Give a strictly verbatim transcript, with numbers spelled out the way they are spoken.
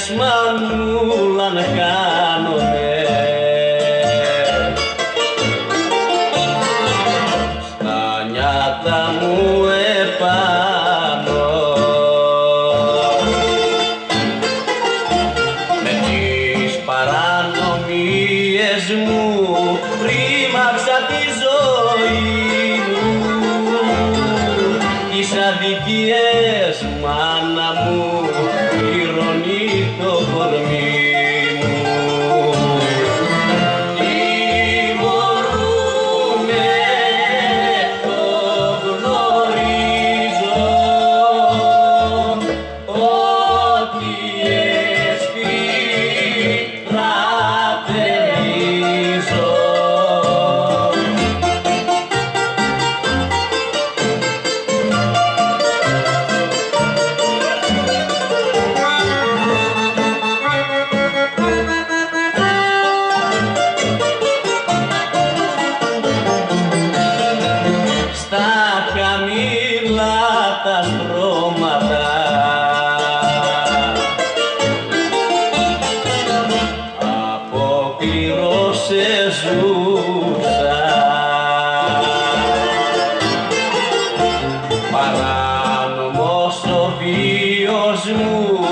Μες μανούλα να κάνομαι στα νιάτα μου επάνω με τις παρανομίες μου ρήμαξα τη ζωή μου τις αδικίες μάνα μου πληρώνει το κορμί μου. Τιμωρούμε, το γνωρίζω ότι έσπη φρατερίζω. Στα χαμηλά τα στρώματα αποκληρώσαι ζούσα παράνομος ο βίος μου